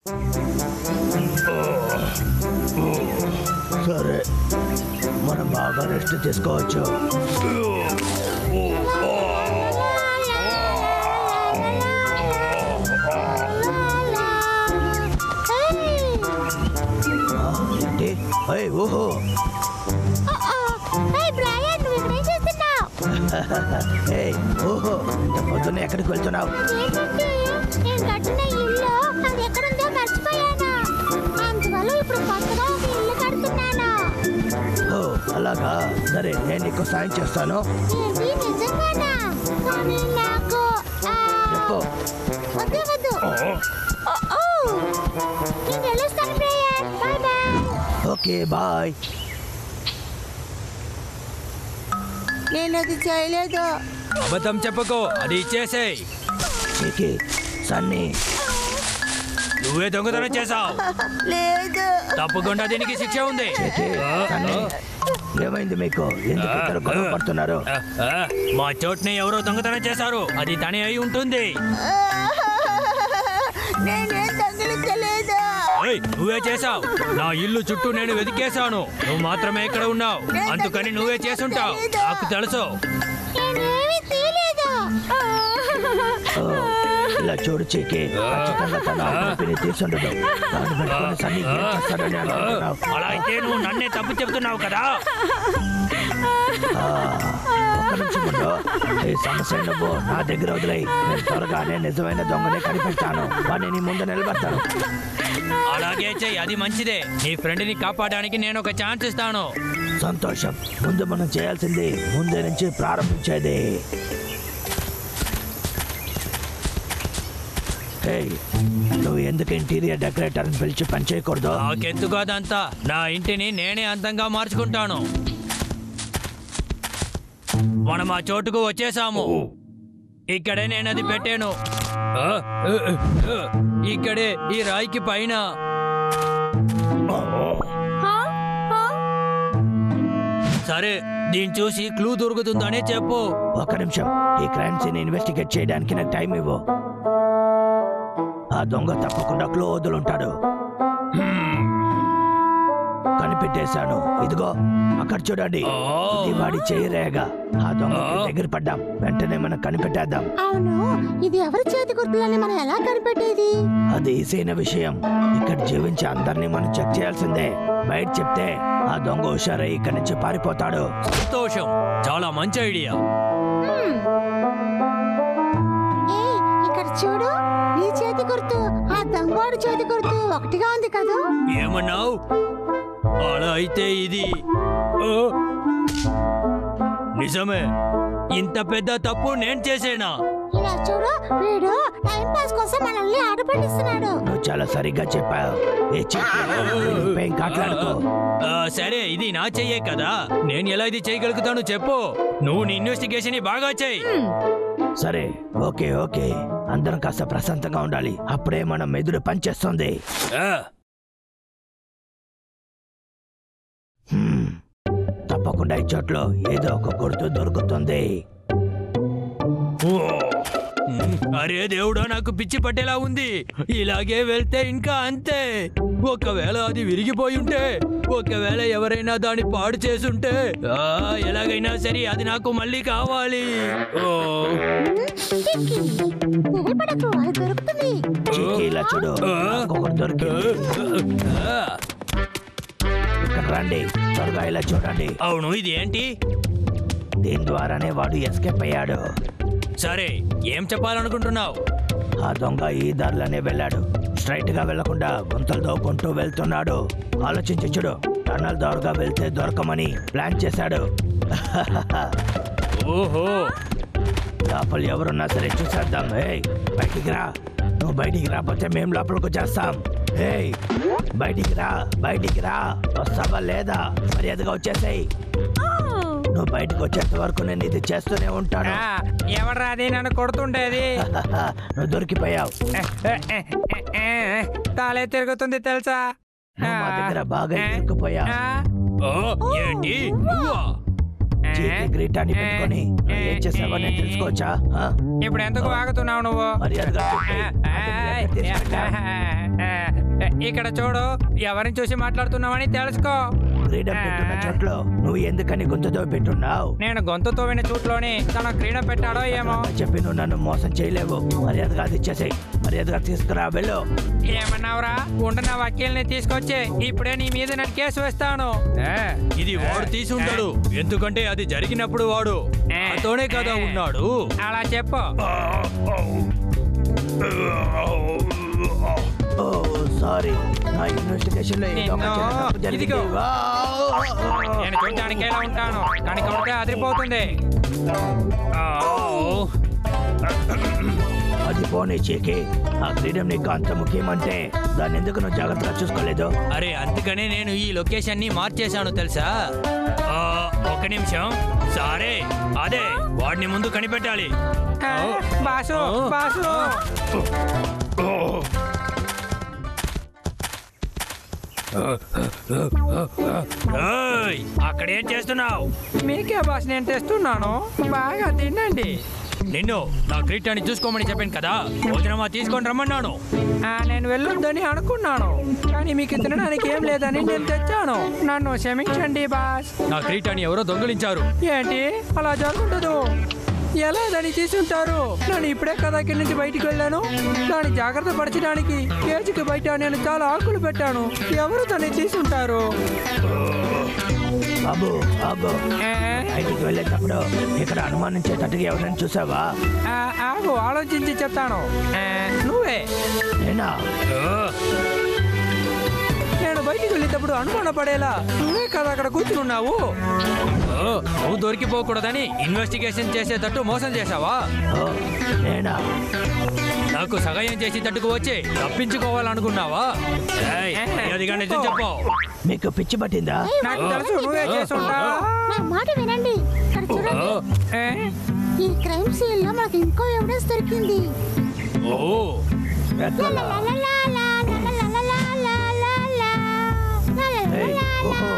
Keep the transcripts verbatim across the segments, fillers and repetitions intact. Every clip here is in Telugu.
సరే, మనం బాగా రెస్ట్ తీసుకోవచ్చు. ఓహో, ఓహో, ఇంత పొద్దున్న ఎక్కడికి వెళ్తున్నావు? ఓ అలాగా, సరే నేను నీకు సాయం చేస్తాను. Okay bye. నేను అది చేయలేదు. అబద్ధం చెప్పకు, అది ఇచ్చేసేయ్. సన్నీ, నువ్వే దొంగతనం చేసావు. లేదు, తప్పకుండా దీనికి శిక్ష ఉంది. ఏమైంది మీకు? ఎందుకు ఇద్దరు గొడవ పడుతున్నారు? మా చోట్ని ఎవరో దొంగతనం చేశారు, అది తనే అయి ఉంటుంది. నేనేం దొంగిలించలేదు. నువ్వే చేసావు. నా ఇల్లు చుట్టూ నేను వెతికేశాను, నువ్వు మాత్రమే ఇక్కడ ఉన్నావు. అందుకని నువ్వే చేసుంటావు, నాకు తెలుసు. ఇలా చూడు చీకి, ఖచ్చితంగా తన ఆరోపిని తీసుండదు. దాన్ని పెట్టుకుని సన్నీ ఏం చేస్తాడని అనుకుంటున్నావు? అలా అయితే నువ్వు నన్నే తప్పు చెప్తున్నావు కదా. ఒక్క నిమిషం ఉండు. ఈ సమస్య నువ్వు నా దగ్గర వదిలేయి. నేను త్వరగానే నిజమైన దొంగనే కనిపెట్టాను, వాడిని నీ ముందు నిలబెడతాను. అలాగే చెయ్యి, అది మంచిదే. నీ ఫ్రెండ్ ని కాపాడడానికి నేను ఒక ఛాన్స్ ఇస్తాను. సంతోషం. ముందు మనం చేయాల్సింది ముందే నుంచి ప్రారంభించేది. నువ్వు ఎందుకు ఇంటీరియర్ డెకరేటర్ అని పిలిచి పని చేయకూడదు? నాకెందుకు అదంతా, నా ఇంటిని నేనే అందంగా మార్చుకుంటాను. మనం ఆ చోటుకు వచ్చేసాము. ఇక్కడే నేను అది పెట్టాను, ఇక్కడే ఈ రాయికి పైన. సరే, దీన్ని చూసి క్లూ దొరుకుతుందని చెప్పు. ఒక్క నిమిషం, ఈ క్రైమ్ సీన్ ఇన్వెస్టిగేట్ చేయడానికి నాకు టైం ఇవ్వు. ఆ దొంగ తప్పకుండా క్లూ వదులుంటాడు. కనిపెట్టేశాను, ఇదిగో అక్కడ చూడండి. వాడి చేయరేగా ఆ దొంగ దగ్గర పడ్డాం, వెంటనే మనం కనిపెట్టేద్దాం. అవును, ఇది ఎవరి చేతి గుర్తులని మనం ఎలా కనిపెట్టేది? అది ఈసైన విషయం. ఇక్కడ జీవించి అందరినీ మనం చెక్ చేయాల్సిందే. బయట చెప్తే ఆ దొంగ హుషారై ఇక్కడి నుంచి పారిపోతాడు. సంతోషం, చాలా మంచి ఐడియా. ఇక్కడ చూడు, నీ చేతి గుర్తు ఆ దొంగవాడి చేతి గుర్తు ఒకటిగా ఉంది కదా. ఏమన్నావు? అలా అయితే ఇది నిజమే. ఇంత పెద్ద తప్పు నేను చేసేనా? ఇలా చూడు, వీడు టైం పాస్ కోసం మనల్ని ఆట పట్టిస్తున్నాడు. నువ్వు చాలా సరిగ్గా చెప్పావు. సరే, ఇది నా చెయ్యే కదా, నేను ఎలా ఇది చేయగలుగుతాను చెప్పు. నువ్వు నీ ఇన్వెస్టిగేషన్ బాగా చెయ్యి. సరే, ఓకే ఓకే. అందరం కాస్త ప్రశాంతంగా ఉండాలి, అప్పుడే మనం మెదుడు పనిచేస్తుంది. తప్పకుండా ఈ చోట్లో ఏదో ఒక గుర్తు దొరుకుతుంది. అరే దేవుడా, నాకు పిచ్చి పట్టేలా ఉంది. ఇలాగే వెళ్తే ఇంకా అంతే. ఒకవేళ అది విరిగిపోయి ఉంటే, ఒకవేళ ఎవరైనా దాన్ని పాడు చేసుంటే, ఎలాగైనా సరే అది నాకు మళ్ళీ కావాలి. ఇలా చూడు, ఇక్కడ రండి, త్వరగా ఇలా చూడండి. అవును, ఇది ఏంటి? దీని ద్వారానే వాడు ఎస్కేప్ అయ్యాడు. సరే, ఏం చెప్పాలనుకుంటున్నావు? ఆ దొంగ ఈ దారిలోనే వెళ్ళాడు, స్ట్రైట్ గా వెళ్లకుండా గుంతలు దోకుంటూ వెళ్తున్నాడు. ఆలోచించి చూడు, టన్నల్ దూరంగా వెళ్తే దొరకమని ప్లాన్ చేశాడు. ఓహో, లోపల ఎవరున్నా సరే చూసేద్దాం. ఏయ్, బయటికి రా. నువ్వు బయటికి రాకపోతే మేము లోపలికి వచ్చేస్తాం. ఏయ్, బయటికి రా, బయటికి రా. వస్తావా లేదా? మర్యాదగా వచ్చేసాయి. నువ్వు బయటకు వచ్చేంత వరకు నేను ఇది చేస్తూనే ఉంటాను. ఎవరా అది నన్ను కొడుతుండేది? నువ్వు దొరికిపోయావు. తాలే తిరుగుతుంది తెలుసా? మా దగ్గర బాగా ఇరుక్కుపోయావు. ఏంటి? చీకి కిరీటాన్ని పెట్టుకొని ఏం చేసావో నేను తెలుసుకోవచ్చా? ఆ? ఇప్పుడు ఎందుకు ఆగుతున్నావు నువ్వు? మర్యాదగా చెప్పు. అతన్ని ఎక్కడ తీసుకెళ్ళావు? ఇక్కడ చూడు, ఎవరిని చూసి మాట్లాడుతున్నావని తెలుసుకో. క్రీడం పెట్టున్న చోట్లో నువ్వు ఎందుకని గొంతుతో పెట్టున్నావు? నేను గొంతు తోవిన చోట్లోనే తన క్రీడ పెట్టాడో ఏమో. చెప్పి నువ్వు నన్ను మోసం చేయలేవు. మర్యాదగా అది ఇచ్చేసేయ్. మర్యాదగా తీసుకురా, వెళ్ళు. ఏమన్నావురా? ఉండిన వకీల్ని తీసుకొచ్చి ఇప్పుడే నీ మీద నేను కేసు వేస్తాను. ఇది వాడు తీసుంటాడు, ఎందుకంటే అది జరిగినప్పుడు వాడు నాతోనే కదా ఉన్నాడు. అలా చెప్పు. ఓ సారీ, నా ఇన్వెస్టిగేషన్ లో ఏదో ఒక చిన్న తప్పు జరిగింది. ఇదిగో. వా! నేను చూడడానికి ఎలా ఉంటాను, కానీ కొడితే అదిరిపోతుంది. అది పోనీ చీకి, ఆ క్రీడం నీకు అంత ముఖ్యమంటే దాన్ని ఎందుకు నువ్వు జాగ్రత్తగా చూసుకోలేదు? అరే అందుకనే నేను ఈ లొకేషన్ ని మార్చేశాను తెలుసా. ఆ, ఒక నిమిషం. సరే అదే వాడిని ముందు కనిపెట్టాలి. ఆ, బాసు బాసు ఏయ్, అక్కడేం చేస్తున్నావు? మీకే బాస్ నేను తెస్తున్నాను, బాగా తినండి. నిన్ను నా క్రీటాన్ని చూసుకోమని చెప్పాను కదా, భోజనమా తీసుకొని రమ్మన్నాను. ఆ, నేను వెళ్ళొద్దని అనుకున్నాను, కానీ మీకు తినడానికి ఏం లేదని నేను తెచ్చాను. నన్ను క్షమించండి బాస్. నా క్రీటాన్ని ఎవరో దొంగిలించారు. ఏంటి అలా జరుగుతుందో? ఎలా దాన్ని తీసుంటారు? నేను ఇప్పుడే కదా ఇక్కడి నుంచి బయటికి వెళ్ళాను. దాన్ని జాగ్రత్త పరచడానికి కేజీకి బయట నేను చాలా ఆకులు పెట్టాను. ఎవరు దాన్ని తీసుంటారు? బాబు బాబు, ఏ? బయటికి వెళ్ళేటప్పుడు ఇక్కడ అనుమానించేటట్టుగా ఎవరైనా చూసావా? ఆ, ఆగు, ఆలోచించి చెప్తాను. ఏ, నువ్వే. నేనా? నేను బయటికి వెళ్ళేటప్పుడు అనుమాన పడేలా నువ్వే కదా అక్కడ కూర్చుని ఉన్నావు. ఓ, నువ్వు దొరికిపోకూడదని ఇన్వెస్టిగేషన్ చేసేటట్టు మోసం చేశావా? ఓ, నేనా? నాకు సహాయం చేసేటట్టుకు వచ్చి తప్పించుకోవాలనుకున్నావా? ఏయ్, మర్యాదగా నిజం చెప్పు. మీకు పిచ్చి పట్టిందా? నాకు తెలుసు నువ్వే చేసుంటావు. నా మాట వినండి, ఇక్కడ చూడండి. ఏ? ఈ క్రైమ్ సీన్ లో మనకి ఇంకో ఎవిడెన్స్ దొరికింది. ఓ, ఎక్కడ? ఏయ్, ఓహో.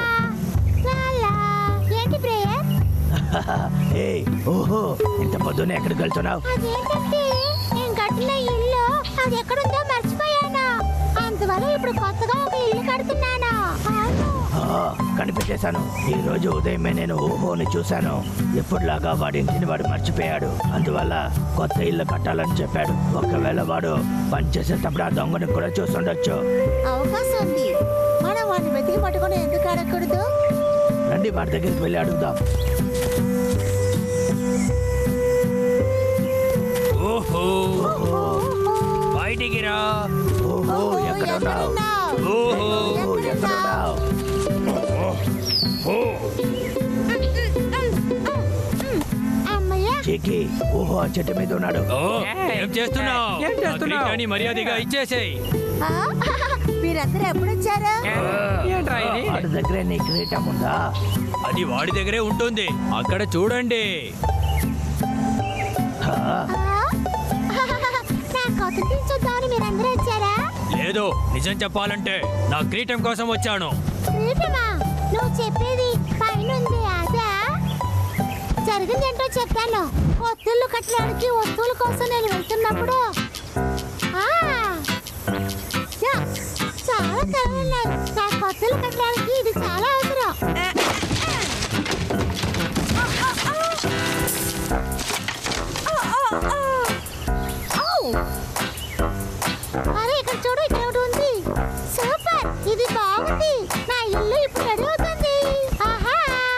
ఏంటి ప్రేయర్? ఏయ్, ఓహో, ఇంత పొద్దున్నే ఎక్కడికి వెళ్తున్నావు? అదేంటంటే నేను కట్టిన ఇల్లు అది ఎక్కడుందో మర్చిపోయాను. అందువల్ల ఇప్పుడు కొత్తగా ఒక ఇల్లు కడుతున్నాను. అవును. ఆ, కనిపెట్టేశాను. ఈ రోజు ఉదయమే నేను ఓహోని చూశాను. ఎప్పుడులాగా వాడి ఇంటిని వాడు మర్చిపోయాడు. అందువల్ల కొత్త ఇల్లు కట్టాలని చెప్పాడు. ఒకవేళ వాడు పనిచేసేటప్పుడు ఆ దొంగని కూడా చూస్తుండొచ్చు. అవకాశం ఉంది. మనం వాడిని వెతికి పట్టుకొని ఎందుకు అడగకూడదు? రండి వాడి దగ్గరికి వెళ్ళి అడుగుదాం. ఓహో, బయటికి రా. ఓహో, ఎక్కడ ఉన్నావు? ఓహో, ఓహో, ఎక్కడ ఉన్నావు? అమ్మయ్య, చీకి, ఓహో ఆ చెట్టు మీద ఉన్నాడు. ఓ, ఏం చేస్తున్నావు? ఏం నా చేస్తున్నావు? క్రీటాన్ని మర్యాదగా ఇచ్చేసేయ్. ఆ, మీరందరూ ఎప్పుడు వచ్చారు? ఏ? ఏంట్రా ఇది? వాడి దగ్గరే నీ క్రీటం ఉందా? అది వాడి దగ్గరే ఉంటుంది, అక్కడ చూడండి. ఆ, ఆ? నా కొత్త చూద్దామని మీరందరూ వచ్చారా? లేదు, నిజం చెప్పాలంటే నా క్రీటం కోసం వచ్చాను. క్రీటమా? నువ్వు చెప్పేది పైన ఉంది అదా? జరిగిందేంటో చెప్తాను. కొత్తిల్లు కట్టడానికి వస్తువుల కోసం నేను వెళ్తున్నప్పుడు ఆ, యా, చాలా తెలియలేదు. నా కొత్తిల్లు కట్టడానికి ఇది చాలా అవసరం. అరే ఇక్కడ చూడు, ఇక్కడ ఒకటి ఉంది. సూపర్, ఇది బాగుంది. నా ఇల్లు ఇప్పుడు రెడీ అవుతుంది. ఆహా,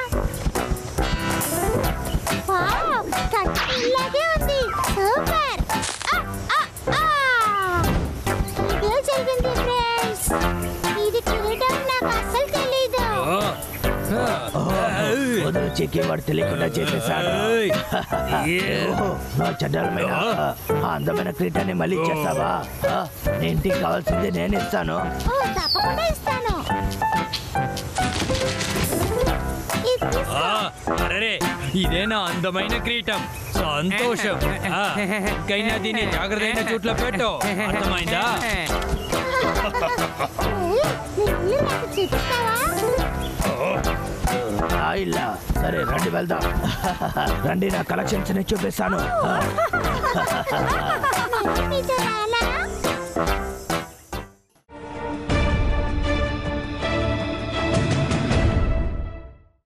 వావ్, కట్టిన ఇల్లాగే ఉంది. సూపర్. ఆ, ఆ, ఆ. ఇదే జరిగింది ఫ్రెండ్స్. ఇది చూడడం నాకు అస్సలు తెలీదు. ఓ, ఓహో, వదిలి చీకి, వాడు తెలియకుండా చేసేసాడు. ఓహో, నా చడ్డలమైన ఆ అందమైన క్రీటాన్ని మళ్ళీ ఇచ్చేస్తావా? ఆ, నీ ఇంటికి కావాల్సింది నేను ఇస్తాను. ఓ, తప్పకుండా ఇస్తాను. ఇది తీసుకో. ఆ, అరెరే, ఇదే నా అందమైన క్రీటం. సంతోషం. ఆ, ఇంకైనా దీన్ని జాగ్రత్తైన చోట్ల పెట్టు, అర్థమైందా? ఏయ్, నీ ఇల్లు నాకు చూపిస్తావా? నా ఇల్లా సరే రండి వెళ్దాం. రండి నా కలెక్షన్స్ ని చూపిస్తాను. మీతో రాలా?